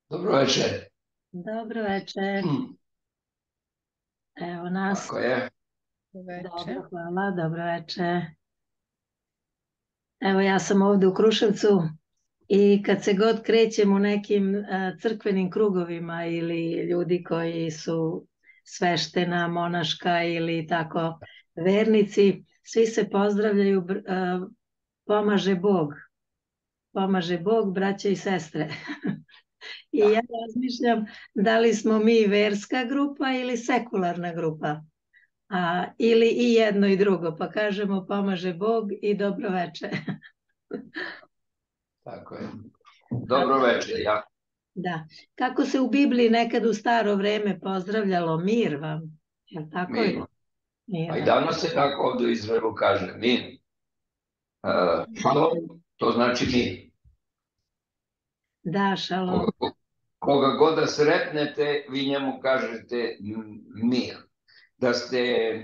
Dobro večer. Dobro večer, evo nas. Tako je. Veče. Dobro, hvala, dobro večer. Evo ja sam ovdje u Kruševcu i kad se god krećem u nekim crkvenim krugovima ili ljudi koji su sveštena, monaška ili tako vernici, svi se pozdravljaju, pomaže Bog, braće i sestre. I ja razmišljam da li smo mi verska grupa ili sekularna grupa. Ili i jedno i drugo, pa kažemo pomaže Bog i dobro veče. Tako je. Dobro večer, ja. Da. Kako se u Bibliji nekad u staro vreme pozdravljalo, mir vam. Je tako? Mir. Mir, A i da. danas se tako ovdje u Izraelu kaže mir. Šalom, to znači mir. Da, šalom. Koga god da sretnete, vi njemu kažete mir. Da ste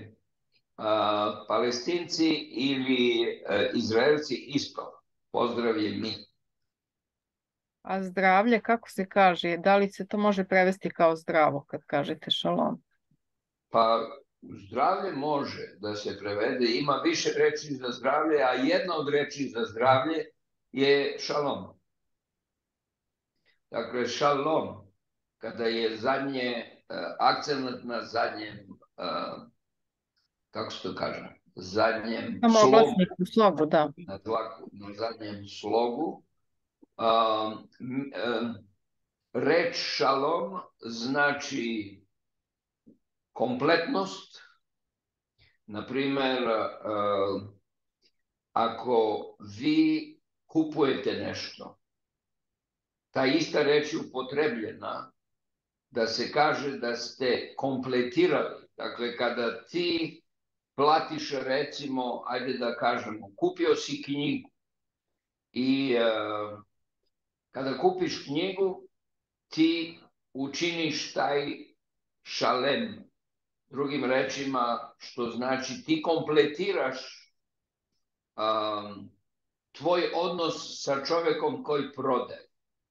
Palestinci ili Izraelci isto. Pozdrav je mir. A zdravlje, kako se kaže? Da li se to može prevesti kao zdravo kad kažete šalom? Pa zdravlje može da se prevede, ima više reči za zdravlje, a jedna od reči za zdravlje je šalom. Dakle, šalom, kada je akcent na zadnjem, kako se to kaže, zadnjem Samo slogu, oglasniku, slogu, da. na zadnjem slogu, reč šalom znači kompletnost. Na primjer, ako vi kupujete nešto, ta ista reč je upotrebljena da se kaže da ste kompletirali. Dakle, kada ti platiš, recimo, ajde da kažemo, kupio si knjigu i kada kupiš knjigu, ti učiniš taj šalem. Drugim rečima, što znači ti kompletiraš tvoj odnos sa čovjekom koji prodaje.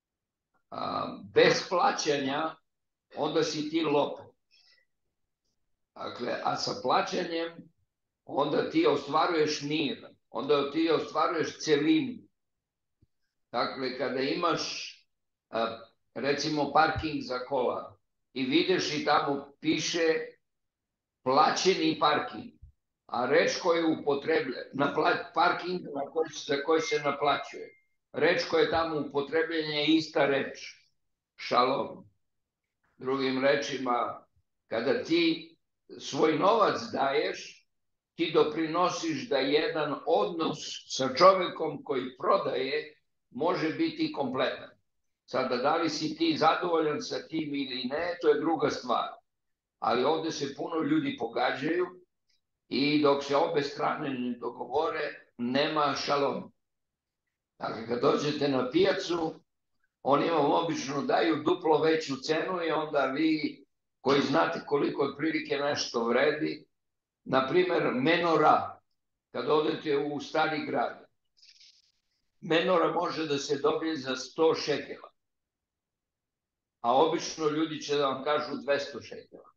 Bez plaćanja, onda si ti lopov. Dakle, a sa plaćanjem, onda ti ostvaruješ mir, onda ti ostvaruješ celinu. Dakle, kada imaš, recimo, parking za kola i vidiš i tamo piše plaćeni parking, a reč koja je upotrebljena, parking za koji se naplaćuje, reč koja je tamo upotrebljena je ista reč, šalom. Drugim rečima, kada ti svoj novac daješ, ti doprinosiš da jedan odnos sa čovjekom koji prodaje može biti kompletan. Sada, da li si ti zadovoljan sa tim ili ne, to je druga stvar. Ali ovdje se puno ljudi pogađaju i dok se obe strane ne dogovore, nema šalom. Dakle, kad dođete na pijacu, oni vam obično daju duplo veću cenu i onda vi koji znate koliko otprilike nešto vredi, na primjer menora, kad odete u stari grad, menora može da se dobije za 100 šekela, a obično ljudi će da vam kažu 200 šekela.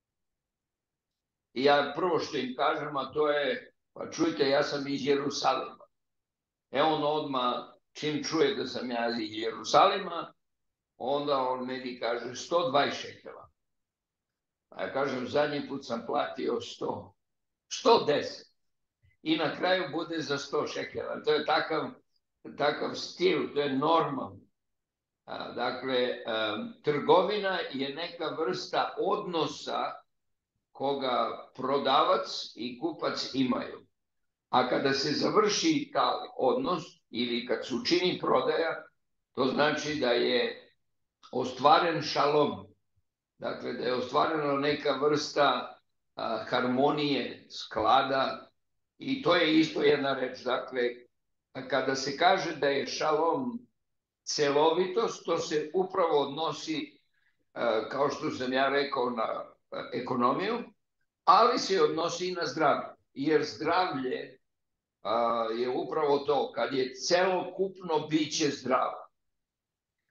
I ja prvo što im kažem, a to je, pa čujte, ja sam iz Jerusalima. On odmah, čim čuje da sam ja iz Jerusalima, onda on meni kaže 120 šekela. A ja kažem, zadnji put sam platio 100. 110. I na kraju bude za 100 šekela. To je takav stil, to je normalno. Dakle, trgovina je neka vrsta odnosa koga prodavac i kupac imaju. A kada se završi taj odnos ili kad se učini prodaja, to znači da je ostvaren šalom. Dakle, da je ostvarena neka vrsta harmonije, sklada i to je isto jedna reč. Dakle, kada se kaže da je šalom celovitost, to se upravo odnosi, kao što sam ja rekao, na ekonomiju, ali se odnosi i na zdravlje. Jer zdravlje je upravo to, kad je celokupno biće zdravo.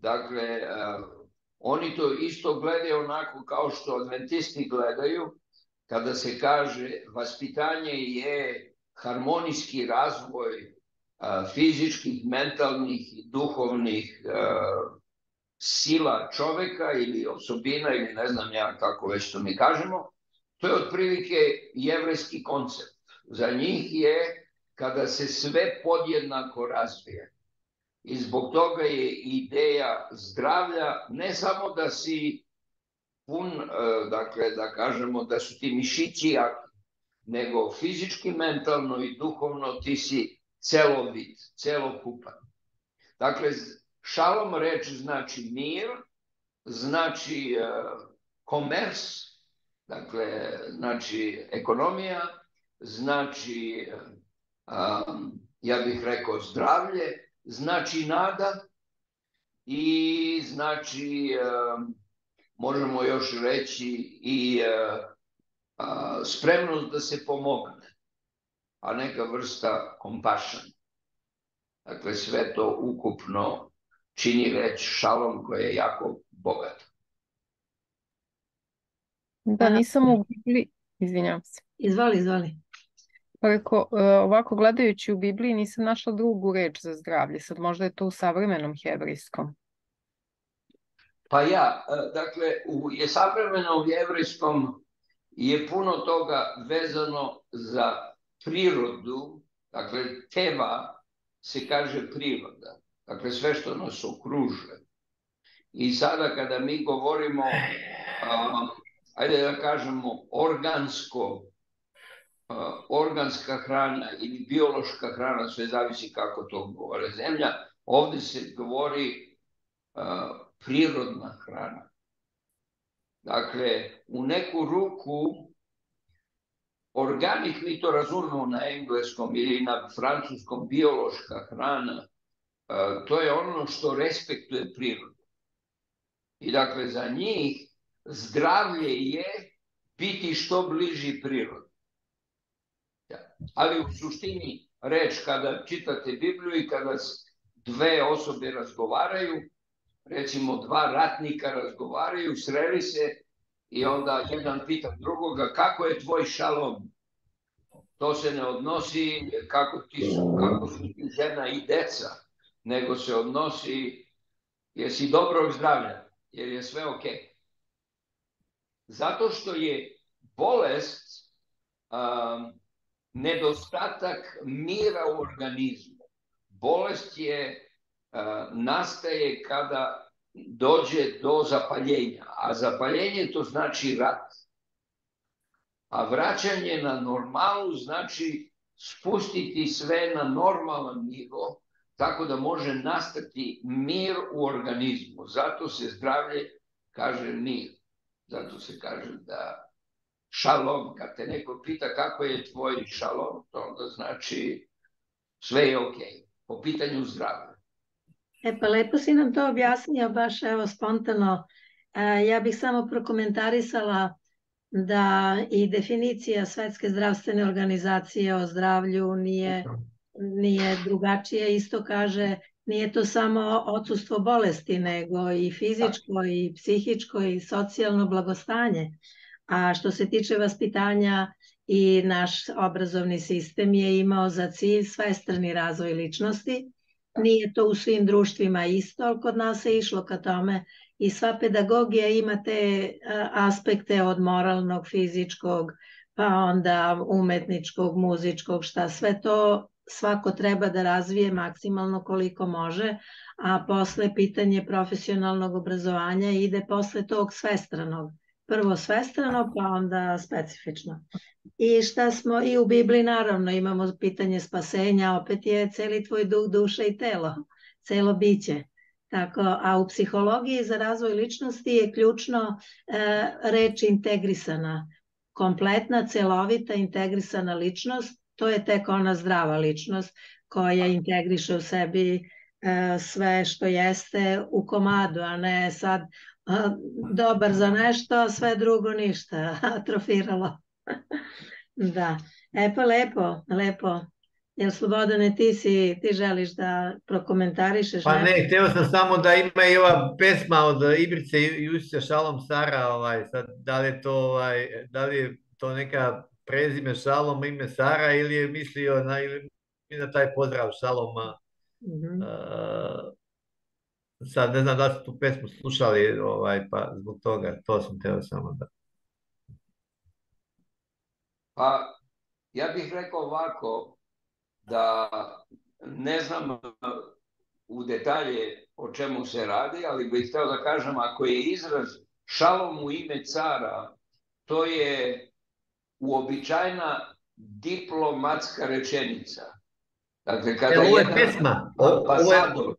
Dakle, oni to isto gledaju onako kao što adventisti gledaju, kada se kaže vaspitanje je harmonijski razvoj fizičkih, mentalnih i duhovnih sila čoveka ili osobina ili ne znam ja kako već to mi kažemo. To je otprilike jevrejski koncept. Za njih je kada se sve podjednako razvije. I zbog toga je ideja zdravlja ne samo da si pun, dakle da kažemo da su ti mišići jaki, nego fizički, mentalno i duhovno ti si celovit, celokupan. Dakle, šalom reč znači mir, znači komers, dakle, znači ekonomija, znači, ja bih rekao, zdravlje, znači nada i znači, možemo još reći, i spremnost da se pomogne, a neka vrsta compassion. Dakle, sve to ukupno čini reč šalom koja je jako bogata. Da, nisam u Bibliji, izvinjavam se. Izvoli. Ovako gledajući u Bibliji nisam našla drugu reč za zdravlje, sad možda je to u savremenom hebrejskom. Pa ja, dakle, u savremenom hebrejskom je puno toga vezano za prirodu, dakle, teva se kaže priroda, dakle, sve što nas okružuje. I sada kada mi govorimo, ajde da kažemo, organska hrana ili biološka hrana, sve zavisi kako to govore zemlja, ovdje se govori prirodna hrana. Dakle, u neku ruku organik, mi to razumemo na engleskom ili na francuskom, biološka hrana, to je ono što respektuje prirodu. I dakle, za njih zdravlje je biti što bliži prirodi. Ali u suštini reč, kada čitate Bibliju i kada dve osobe razgovaraju, recimo dva ratnika razgovaraju, sreli se i onda jedan pita drugoga kako je tvoj šalom. To se ne odnosi kako su ti žena i deca, nego se odnosi jesi dobrog zdravlja, jer je sve ok. Zato što je bolest nedostatak mira u organizmu. Bolest nastaje kada dođe do zapaljenja, a zapaljenje to znači rat. A vraćanje na normalu znači spustiti sve na normalan nivo, tako da može nastati mir u organizmu. Zato se zdravlje kaže mir. Zato se kaže da šalom, kad te neko pita kako je tvoj šalom, to onda znači sve je ok, po pitanju zdravlja. Pa lepo si nam to objasnio, baš evo spontano. Ja bih samo prokomentarisala da i definicija Svetske zdravstvene organizacije o zdravlju nije drugačija. Isto kaže, nije to samo odsustvo bolesti, nego i fizičko, i psihičko, i socijalno blagostanje. A što se tiče vaspitanja, i naš obrazovni sistem je imao za cilj svestrani razvoj ličnosti. Nije to u svim društvima isto, ali kod nas je išlo ka tome i sva pedagogija ima te aspekte od moralnog, fizičkog, pa onda umetničkog, muzičkog, šta sve to svako treba da razvije maksimalno koliko može, a posle pitanje profesionalnog obrazovanja ide posle tog svestranog. Prvo svestrano, pa onda specifično. I šta smo i u Bibliji naravno imamo pitanje spasenja, opet je celi tvoj duh, duša i telo, celo biće. Tako, a u psihologiji za razvoj ličnosti je ključno reč integrisana. Kompletna, celovita, integrisana ličnost, to je tek ona zdrava ličnost koja integriše u sebi sve što jeste u komadu, a ne sad dobar za nešto, a sve drugo ništa, atrofiralo. Da, pa lepo. Jel Slobodane, ti želiš da prokomentarišeš Pa nešto? ne, htio sam samo da ima i ova pesma od Ibrice Jusića Šalom Sara, sad, da li je to neka prezime Šalom, ime Sara ili je mislio na taj pozdrav Šaloma. Sad ne znam da li ste tu pesmu slušali, pa zbog toga, to sam htio samo da... Pa, ja bih rekao ovako, da ne znam u detalje o čemu se radi, ali bih htio da kažem, ako je izraz šalom u ime cara, to je uobičajena diplomatska rečenica. Dakle, kada Ovo je jedan pesma. ambasador...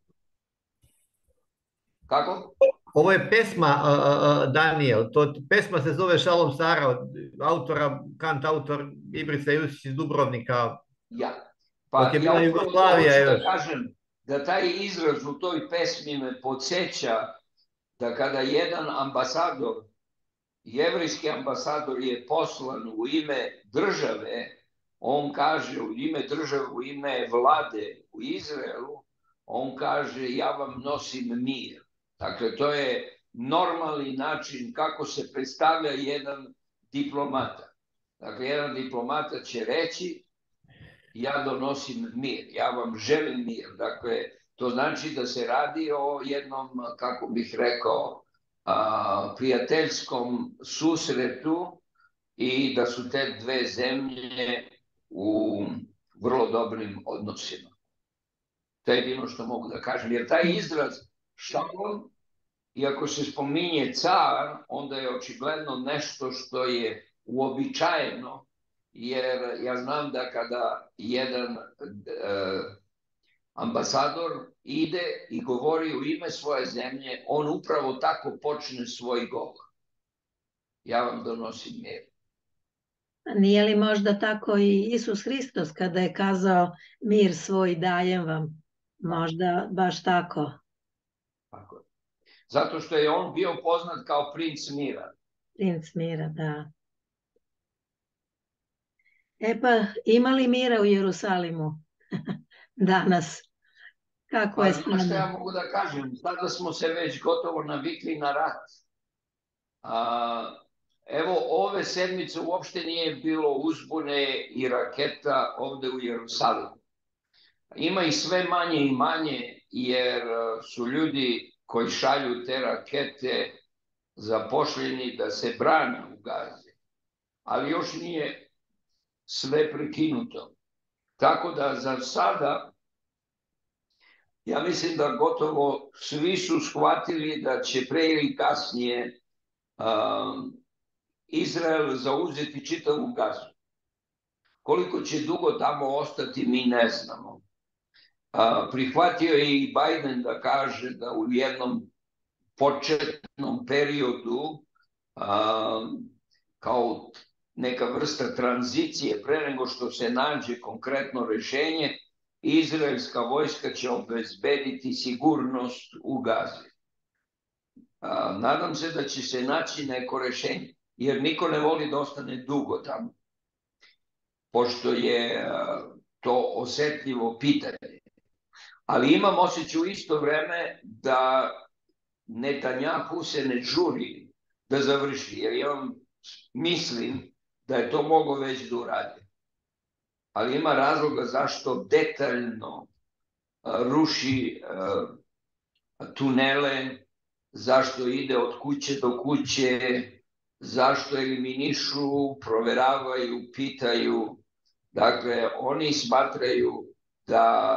Kako? Ovo je pesma, Daniel, pesma se zove Šalom Sara, od autora, kantautor Ibrica Jusić iz Dubrovnika. Ja. Pa dok je ja bila upravo Jugoslavija hoću da još. kažem da taj izraz u toj pesmi me podsjeća da kada jedan ambasador, jevrijski ambasador je poslan u ime države, on kaže u ime države, u ime vlade u Izraelu, on kaže ja vam nosim mir. Dakle, to je normalni način kako se predstavlja jedan diplomata. Dakle, jedan diplomata će reći ja donosim mir, ja vam želim mir. Dakle, to znači da se radi o jednom, kako bih rekao, prijateljskom susretu i da su te dve zemlje u vrlo dobrim odnosima. To je jedino što mogu da kažem. Jer taj izraz šalom, iako se spominje car, onda je očigledno nešto što je uobičajeno, jer ja znam da kada jedan ambasador ide i govori u ime svoje zemlje, on upravo tako počne svoj govor. Ja vam donosim mir. Nije li možda tako i Isus Hristos kada je kazao mir svoj dajem vam? Možda baš tako. Tako je. Zato što je on bio poznat kao princ mira. Princ mira, da. E pa, ima li mira u Jerusalimu danas? Kako je Pa što ja stanje? mogu da kažem, sada smo se već gotovo navikli na rat. Evo, ove sedmice uopšte nije bilo uzbune i raketa ovde u Jerusalimu. Ima ih sve manje i manje, jer su ljudi koji šalju te rakete zapošljeni da se brane u Gazi. Ali još nije sve prekinuto. Tako da za sada, ja mislim da gotovo svi su shvatili da će pre ili kasnije Izrael zauzeti čitavu Gazu. Koliko će dugo tamo ostati, mi ne znamo. Prihvatio je i Biden da kaže da u jednom početnom periodu, kao neka vrsta tranzicije, pre nego što se nađe konkretno rešenje, izraelska vojska će obezbediti sigurnost u Gazi. Nadam se da će se naći neko rešenje, jer niko ne voli da ostane dugo tamo, pošto je to osetljivo pitanje. Ali imam osjećaj u isto vreme da Netanjahu se ne žuri da završi, jer ja mislim da je to mogo već da uradi. Ali ima razloga zašto detaljno ruši tunele, zašto ide od kuće do kuće, zašto eliminišu, proveravaju, pitaju. Dakle, oni smatraju da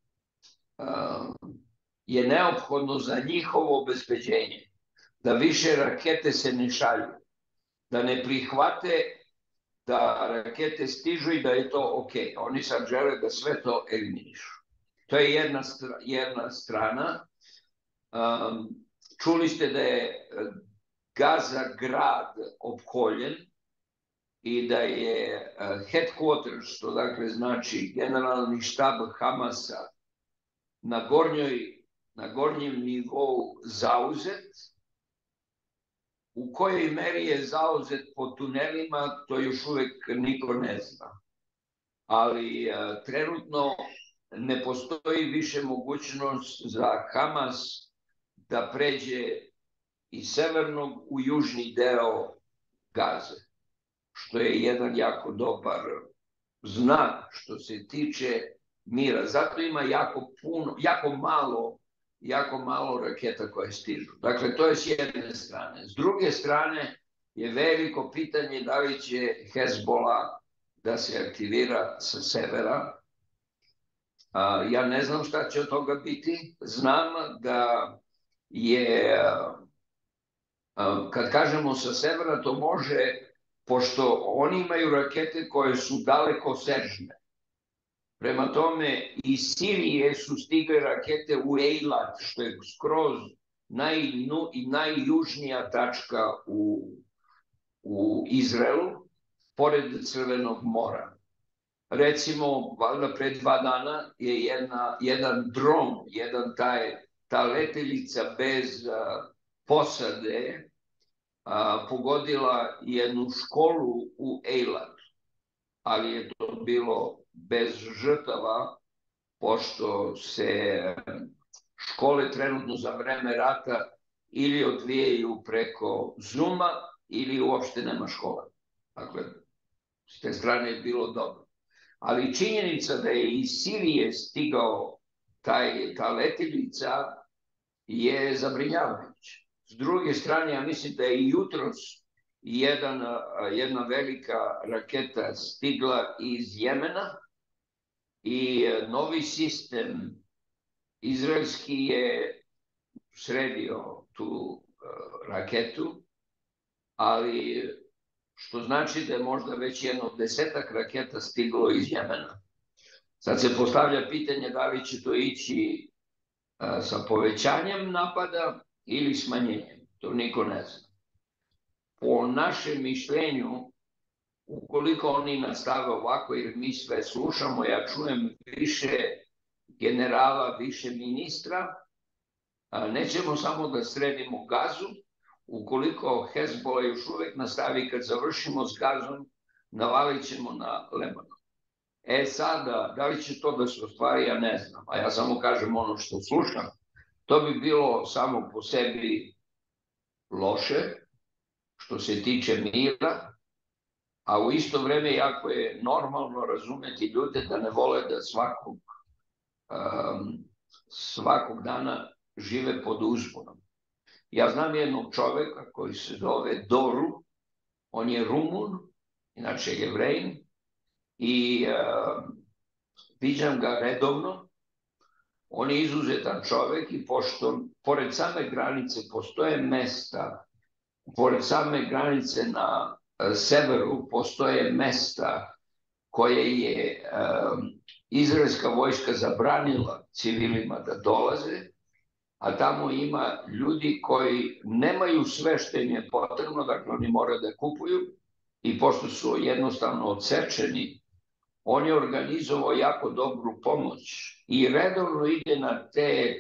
je neophodno za njihovo obezbeđenje da više rakete se ne šalju, da ne prihvate da rakete stižu i da je to ok. Oni sad žele da sve to eliminišu. To je jedna strana. Čuli ste da je Gaza grad opkoljen i da je headquarters, što dakle znači generalni štab Hamasa, na gornjem nivou zauzet. U kojoj meri je zauzet po tunelima, to još uvek niko ne zna. ali trenutno ne postoji više mogućnost za Hamas da pređe iz severnog u južni deo Gaze, što je jedan jako dobar znak što se tiče mira. Zato ima jako malo raketa koje stižu. Dakle, to je s jedne strane. S druge strane je veliko pitanje da li će Hezbollah da se aktivira sa severa. Ja ne znam šta će od toga biti. Znam da je, kad kažemo sa severa, to može, pošto oni imaju rakete koje su daleko sežne. Prema tome, iz Sirije su stigle rakete u Eilat, što je skroz najjužnija tačka u Izraelu, pored Crvenog mora. Recimo, valjda pre 2 dana je jedan dron, ta letelica bez posade pogodila jednu školu u Eilatu, ali je to bilo bez žrtava, pošto se škole trenutno za vreme rata ili odvijaju preko Zooma ili uopšte nema škola. Dakle, s te strane je bilo dobro. Ali činjenica da je iz Sirije stigao ta letilica je zabrinjavajuća. S druge strane, ja mislim da je i jutros jedna velika raketa stigla iz Jemena i novi sistem izraelski je sredio tu raketu, ali što znači da je možda već jedno 10-ak raketa stiglo iz Jemena. Sad se postavlja pitanje da li će to ići sa povećanjem napada ili smanjenjem. To niko ne zna. Po našem mišljenju, ukoliko oni nastave ovako, jer mi sve slušamo, ja čujem više generala, više ministra, nećemo samo da sredimo Gazu, ukoliko Hezbollah još uvek nastavi, kad završimo s Gazom, navalit ćemo na Lebanon. Sada, da li će to da se ostvari, ja ne znam, a ja samo kažem ono što slušam. To bi bilo samo po sebi loše, što se tiče mira, a u isto vreme jako je normalno razumeti ljude da ne vole da svakog dana žive pod uzbunom. Ja znam jednog čoveka koji se zove Doru, on je Rumun, inače je Jevrejin, i viđam ga redovno. On je izuzetan čovek i pošto pored same granice postoje mesta, pored same granice na severu postoje mesta koje je izraelska vojska zabranila civilima da dolaze, a tamo ima ljudi koji nemaju sve što im je potrebno, dakle oni moraju da kupuju, i pošto su jednostavno odsečeni, on je organizovao jako dobru pomoć i redovno ide na te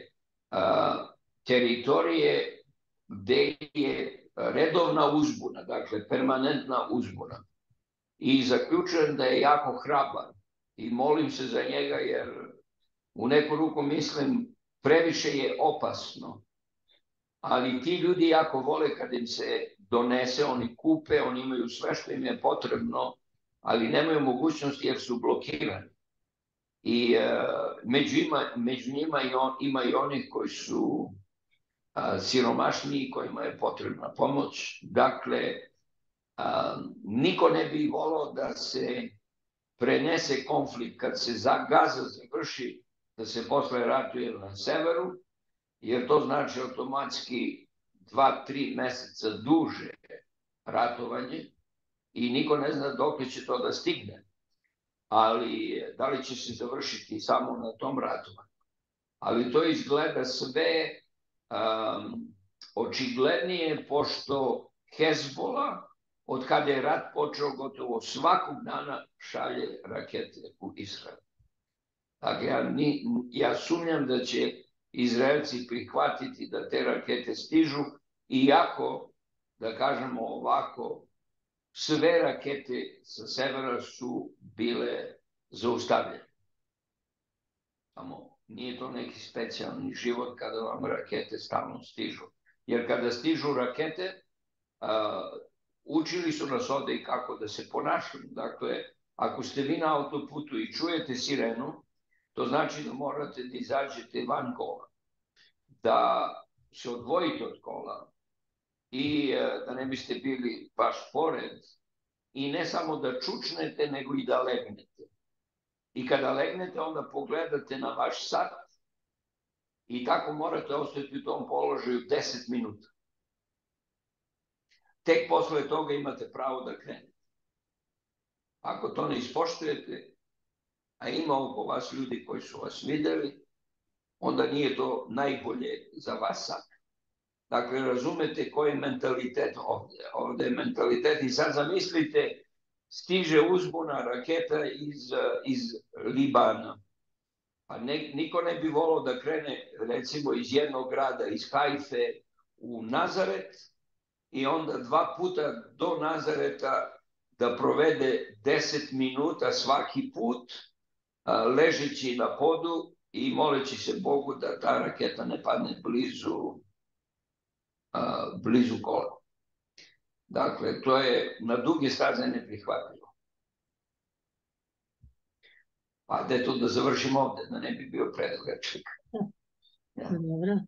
teritorije gde je redovna uzbuna, dakle permanentna uzbuna. I zaključujem da je jako hrabar i molim se za njega, jer u neku ruku mislim previše je opasno. Ali ti ljudi jako vole kad im se donese, oni kupe, oni imaju sve što im je potrebno, ali nemaju mogućnosti jer su blokirani. I među njima ima i onih koji su siromašniji, kojima je potrebna pomoć. Dakle, niko ne bi volao da se prenese konflikt kad se Gaza završi, da se posle ratuje na severu, jer to znači automatski 2-3 meseca duže ratovanje i niko ne zna dok će to da stigne. Ali da li će se završiti samo na tom ratovanju. Ali to izgleda sve očiglednije, pošto Hezbollah, od kada je rat počeo, gotovo svakog dana šalje rakete u Izrael. Dakle, ja sumnjam da će Izraelci prihvatiti da te rakete stižu, iako, da kažemo ovako, sve rakete sa severa su bile zaustavljeni. Samo nije to neki specijalni život kada vam rakete stalno stižu. Jer kada stižu rakete, učili su nas ovde i kako da se ponašamo. Dakle, ako ste vi na autoputu i čujete sirenu, to znači da morate da izađete van kola, da se odvojite od kola i da ne biste bili baš pored i ne samo da čučnete, nego i da legnete. I kada legnete, onda pogledate na vaš sat i tako morate ostati u tom položaju 10 minuta. Tek posle toga imate pravo da krenete. Ako to ne ispoštujete, a ima oko vas ljudi koji su vas videli, onda nije to najbolje za vas sad. Dakle, razumete koji je mentalitet ovde. Ovde je mentalitet i sad zamislite, stiže uzbuna raketa iz Libana. Pa niko ne bi volao da krene, recimo, iz jednog grada, iz Hajfe u Nazaret i onda 2 puta do Nazareta da provede 10 minuta svaki put, ležeći na podu i moleći se Bogu da ta raketa ne padne blizu kola. Dakle, to je na duge staze neprihvatljivo. Pa da je to da završim ovde, da ne bi bio predugačak. Ja. Dobro.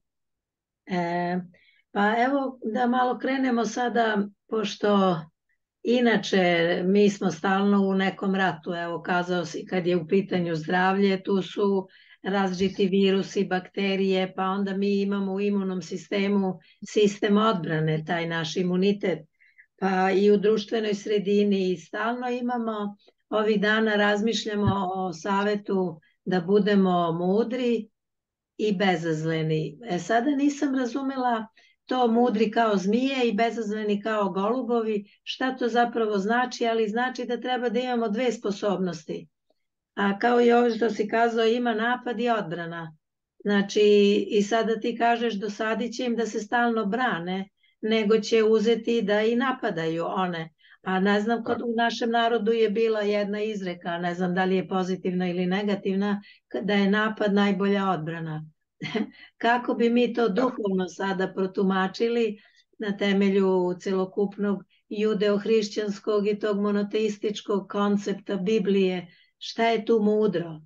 Pa evo da malo krenemo sada, pošto inače mi smo stalno u nekom ratu, evo kazao si kad je u pitanju zdravlje, tu su različiti virusi, bakterije, pa onda mi imamo u imunom sistemu sistem odbrane, taj naš imunitet, pa i u društvenoj sredini i stalno imamo, ovih dana razmišljamo o savetu da budemo mudri i bezazleni. Sada nisam razumela to mudri kao zmije i bezazleni kao golubovi, šta to zapravo znači, ali znači da treba da imamo 2 sposobnosti. A kao i ovo što si kazao, ima napad i odbrana. Znači, i sada ti kažeš dosadit će im da se stalno brane, nego će uzeti da i napadaju one. A ne znam, u našem narodu je bila jedna izreka, ne znam da li je pozitivna ili negativna, da je napad najbolja odbrana. Kako bi mi to duhovno sada protumačili na temelju celokupnog judeo-hrišćanskog i tog monoteističkog koncepta Biblije? Šta je tu mudro?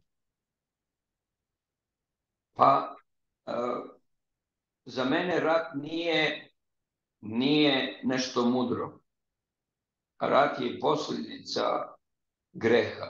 Pa, za mene rat nije nešto mudro. Rat je posljedica greha.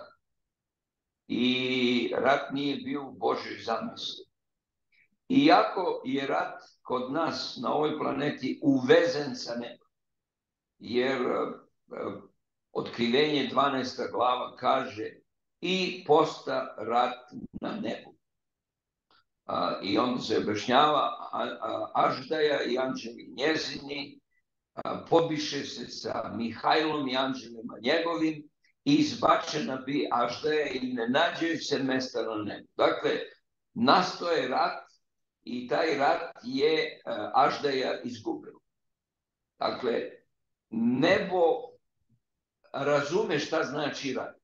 I rat nije bio u Božoj zamisli. Iako je rat kod nas na ovoj planeti uvezen sa nebom, jer Otkrivenje 12. glava kaže i posta rat na nebu. I onda se objašnjava Aždaja i anđeli njezini, pobiše se sa Mihajlom i anđelima njegovim i izbačena bi Aždaja i ne nađe se mesta na nebu. Dakle, nastao je rat i taj rat je Aždaja izgubila. Dakle, nebo razume šta znači rat.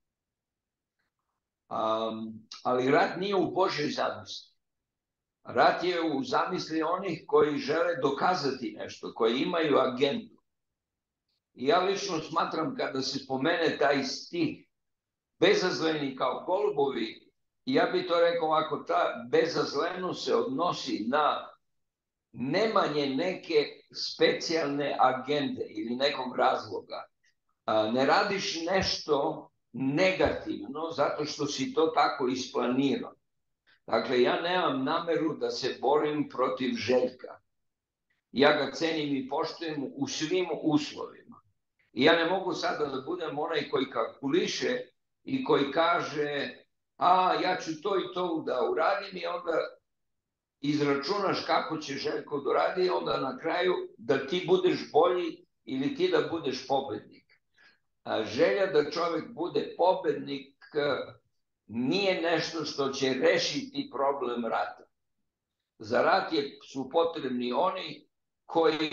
Ali rat nije u Božoj zamisli. Rat je u zamisli onih koji žele dokazati nešto, koji imaju agendu. I ja lično smatram kada se spomene taj stih bezazleni kao golubovi, ja bih to rekao ovako, ta bezazlenost se odnosi na nemanje neke specijalne agende ili nekog razloga. Ne radiš nešto negativno zato što si to tako isplanirao. Dakle, ja nemam nameru da se borim protiv Željka. Ja ga cenim i poštujem u svim uslovima. I ja ne mogu sada da budem onaj koji kalkuliše i koji kaže ja ću to i to da uradim i onda izračunaš kako će Željko da uradi i onda na kraju da ti budeš bolji ili ti da budeš pobednik. Želja da čovjek bude pobednik nije nešto što će rešiti problem rata. Za rat su potrebni oni koji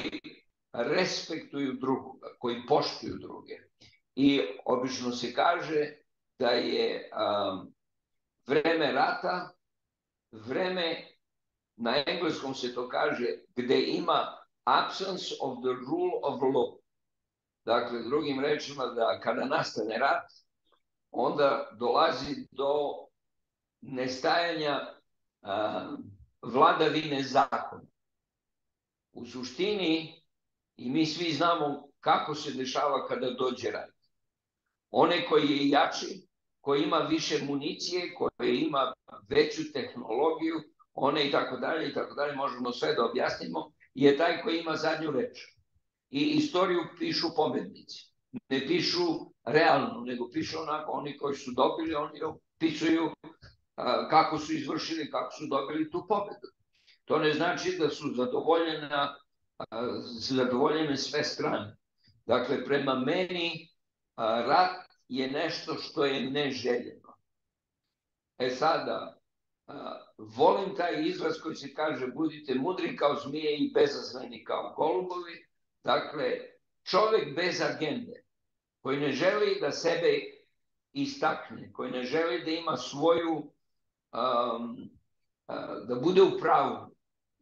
respektuju drugoga, koji poštuju druge. I obično se kaže da je vreme rata, vreme, na engleskom se to kaže, gde ima absence of the rule of law. Dakle, drugim rečima, da kada nastane rat, onda dolazi do nestajanja vladavine zakona. U suštini, i mi svi znamo kako se dešava kada dođe rat. Onaj koji je jači, koji ima više municije, koji ima veću tehnologiju, one i tako dalje, možemo sve da objasnimo, je taj koji ima zadnju reč. I istoriju pišu pobednici. Ne pišu realno, nego pišu onako oni koji su dobili, oni opisuju kako su izvršili, kako su dobili tu pobedu. To ne znači da su zadovoljene sve strane. Dakle, prema meni, rat je nešto što je neželjeno. Sada, volim taj izraz koji se kaže budite mudri kao zmije i bezazleni kao golubovi. Dakle, čovjek bez agende, koji ne želi da sebe istakne, koji ne želi da ima svoju, da bude u pravu,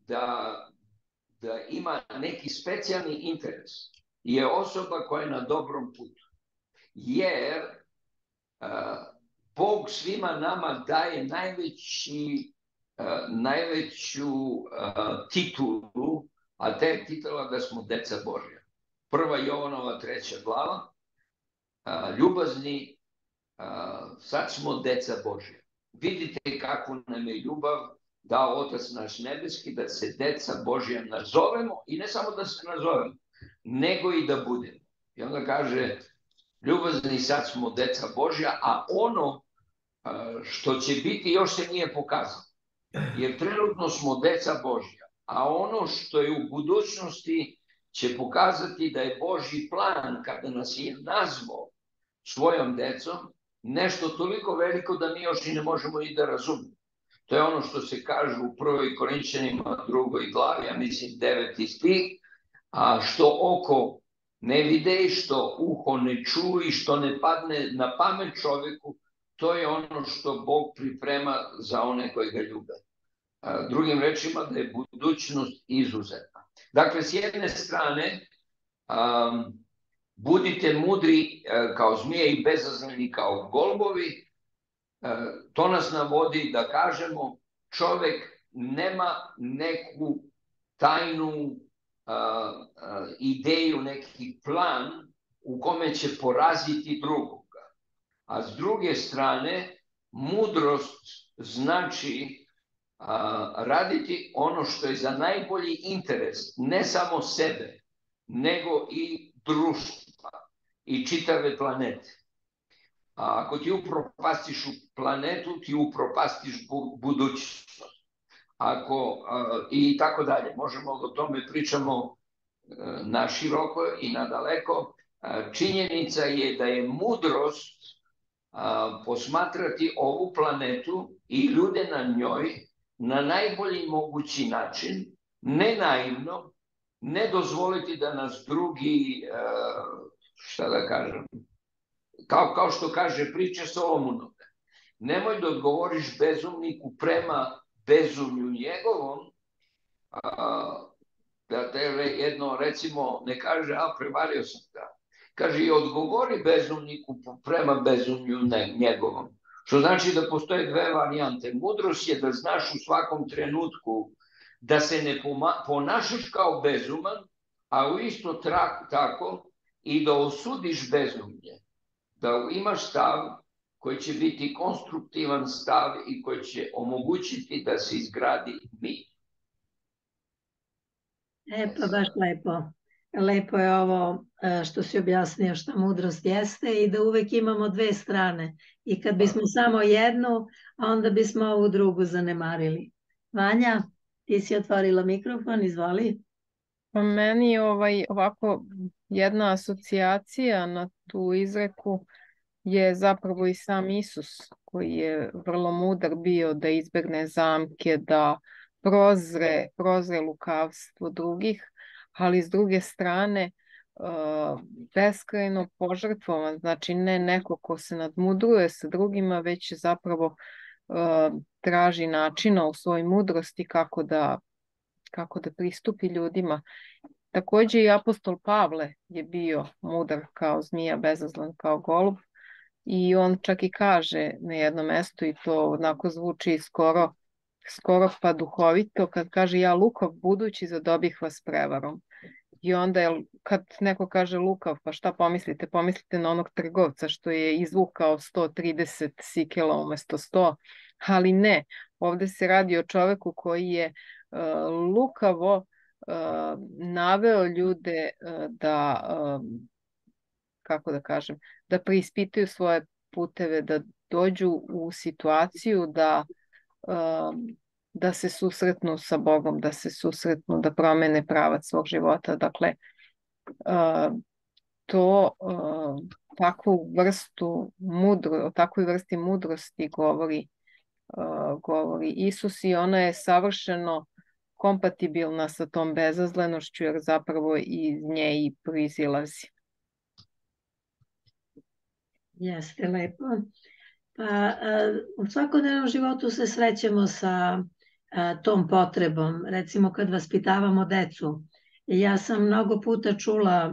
da ima neki specijalni interes, je osoba koja je na dobrom putu. Jer Bog svima nama daje najveću titulu, a ta je titula da smo deca Božja. 1. Jovanova 3. glava, ljubazni, sad smo deca Božja. Vidite kako nam je ljubav dao Otac naš nebeski, da se deca Božja nazovemo, i ne samo da se nazovemo, nego i da budemo. I onda kaže, ljubazni, sad smo deca Božja, a ono što će biti još se nije pokazalo. Jer trenutno smo deca Božja, a ono što je u budućnosti će pokazati da je Božji plan, kada nas je nazvao svojom decom, nešto toliko veliko da mi još i ne možemo i da razumemo. To je ono što se kaže u 1. Korinćanima 2. glavi, ja mislim 9. stih, a što oko ne vide, što uho ne čuje, što ne padne na pamet čovjeku, to je ono što Bog priprema za one koji ga ljube. Drugim rečima, da je budućnost izuzetna. Dakle, s jedne strane, budite mudri kao zmije i bezazleni kao golubovi. To nas navodi da kažemo, čovjek nema neku tajnu ideju, neki plan u kome će poraziti drugoga. A s druge strane, mudrost znači raditi ono što je za najbolji interes, ne samo sebe, nego i društva i čitave planete. A ako ti upropastiš u planetu, ti upropastiš budućnost. I tako dalje. Možemo o tome pričamo na široko i na daleko. Činjenica je da je mudrost posmatrati ovu planetu i ljude na njoj na najbolji mogući način, ne naivno, ne dozvoliti da nas drugi, šta da kažem, kao što kaže priče Solomonove, nemoj da odgovoriš bezumniku prema bezumlju njegovom, da te jedno, recimo, ne kaže, prevario sam ga. Kaže, i odgovori bezumniku prema bezumlju njegovom. Što znači da postoje dve varijante. Mudrost je da znaš u svakom trenutku da se ne ponašaš kao bezuman, a u isto tako i da osudiš bezumlje. Da imaš stav koji će biti konstruktivan stav i koji će omogućiti da se izgradi mir. Pa baš lepo. Lepo je ovo što si objasnio šta mudrost jeste i da uvek imamo dve strane. I kad bismo samo jednu, onda bismo ovu drugu zanemarili. Vanja, ti si otvorila mikrofon, izvoli. Pa meni ovako jedna asocijacija na tu izreku je zapravo i sam Isus, koji je vrlo mudar bio da izbegne zamke, da prozre lukavstvo drugih, ali s druge strane beskrajno požrtvovan, znači ne neko ko se nadmudruje sa drugima, već zapravo traži načina u svojoj mudrosti kako da pristupi ljudima. Takođe i apostol Pavle je bio mudar kao zmija, bezazlen kao golub, i on čak i kaže na jednom mestu, i to onako zvuči skoro pa duhovito, kad kaže: ja lukav budući zadobih vas prevarom. I onda kad neko kaže lukav, pa šta pomislite? Pomislite na onog trgovca što je izvukao 130 sikela umesto 100, ali ne, ovde se radi o čoveku koji je lukavo naveo ljude da, kako da kažem, da preispitaju svoje puteve, da dođu u situaciju da se susretnu sa Bogom, da se susretnu, da promene pravac svog života. Dakle, o takvoj vrsti mudrosti govori Isus, i ona je savršeno kompatibilna sa tom bezazlenošću, jer zapravo iz nje i proizilazi. Jeste, lepo. Pa u svakodnevnom životu se srećemo sa tom potrebom. Recimo kad vaspitavamo decu. Ja sam mnogo puta čula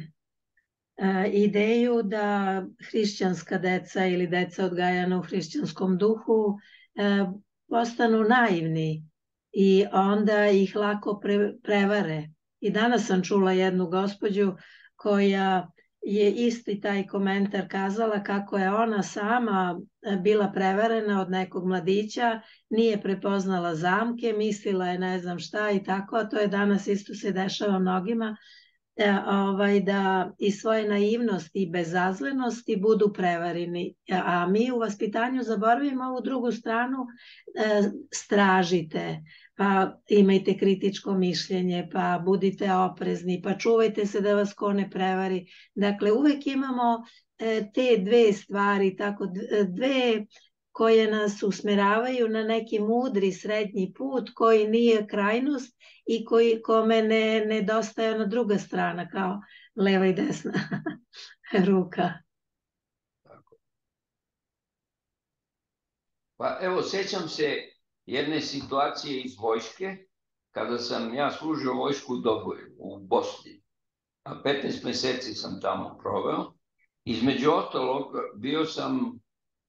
ideju da hrišćanska deca ili deca odgajana u hrišćanskom duhu postanu naivni i onda ih lako prevare. I danas sam čula jednu gospođu koja je isti taj komentar kazala kako je ona sama bila prevarena od nekog mladića, nije prepoznala zamke, mislila je ne znam šta i tako, a to je danas isto se dešava mnogima, da iz svoje naivnosti i bezazlenosti budu prevareni. A mi u vaspitanju zaboravimo ovu drugu stranu, stražite, pa imajte kritičko mišljenje, pa budite oprezni, pa čuvajte se da vas ko ne prevari. Dakle, uvek imamo te dve stvari, tako dve koje nas usmeravaju na neki mudri srednji put koji nije krajnost i kome ne nedostaje ona druga strana kao leva i desna ruka. Pa evo, sećam se jedne situacije iz vojske, kada sam ja služio vojsku u Doboju, u Bosni. A 15 meseci sam tamo proveo. Između ostalog, bio sam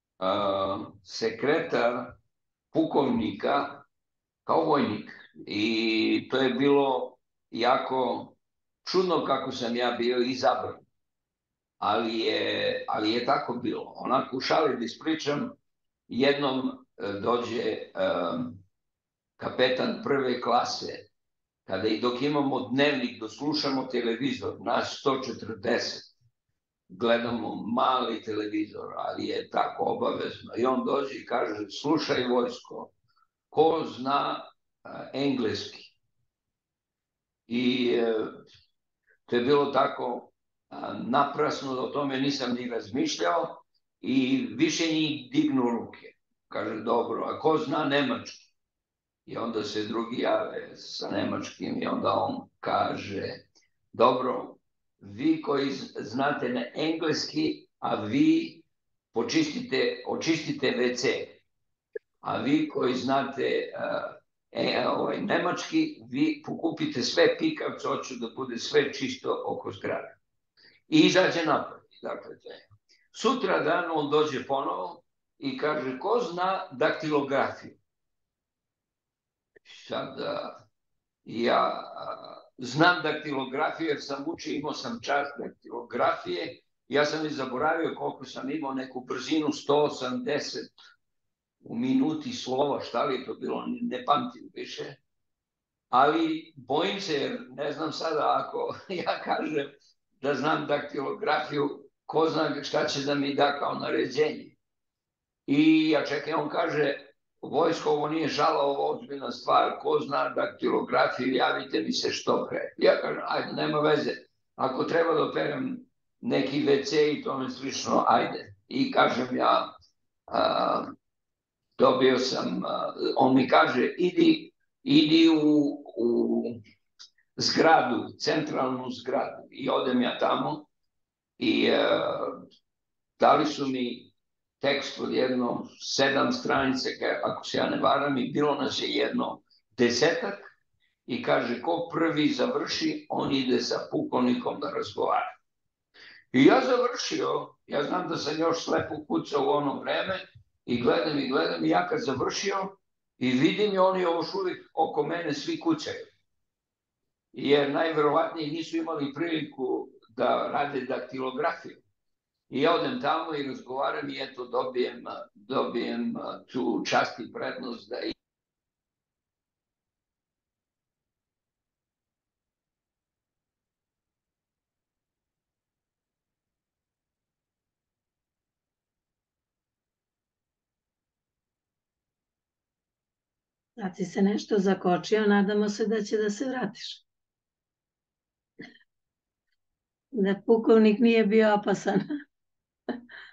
sekretar pukovnika kao vojnik. I to je bilo jako čudno kako sam ja bio izabran. Ali je tako bilo. Onako u šali da ispričam, jednom dođe kapetan prve klase, kada i dok imamo dnevnik, dok slušamo televizor, nas 140, gledamo mali televizor, ali je tako obavezno. I on dođe i kaže: slušaj vojsko, ko zna engleski? I to je bilo tako naprasno, da o tome nisam ni razmišljao i više njih dignu ruke. Kaže: dobro, a ko zna nemački? I onda se drugi jave sa nemačkim i onda on kaže: dobro, vi koji znate na engleski, a vi očistite WC. A vi koji znate nemački, vi pokupite sve pikavce, hoću da bude sve čisto oko zgrade. I izađe napad. Dakle, sutra dan on dođe ponovo i kaže: ko zna daktilografiju? Sad ja znam daktilografiju jer sam učio, imao sam čast daktilografije. Ja sam i zaboravio koliko sam imao, neku brzinu 180 u minuti slova, šta li je to bilo, ne pamtim više. Ali bojim se, jer ne znam sada, ako ja kažem da znam daktilografiju, ko zna šta će da mi da kao naređenje. I ja čekam, on kaže: vojsko, ovo nije žala, ovo ozbiljna stvar, ko zna daktilografiju, javite mi se što pre. Ja kažem: ajde, nema veze, ako treba da operem neki WC i tome slično, ajde. I kažem ja, dobio sam, on mi kaže: idi zgradu, centralnu zgradu. I odem ja tamo i dali su mi tekst od jedno 7 stranice, ako se ja ne varam, i bilo nas je jedno 10 i kaže ko prvi završi, on ide sa pukovnikom da razgovara. I ja završio, ja znam da sam još slepo kucao u ono vreme i gledam i ja kad završio i vidim i oni još uvijek oko mene svi kucaju. Jer najverovatnije nisu imali priliku da rade daktilografiju. I ja odem tamo i razgovaram i eto dobijem tu čast i prednost da A ti se nešto zakočio, nadamo se da će da se vratiš. Da pukovnik nije bio opasan.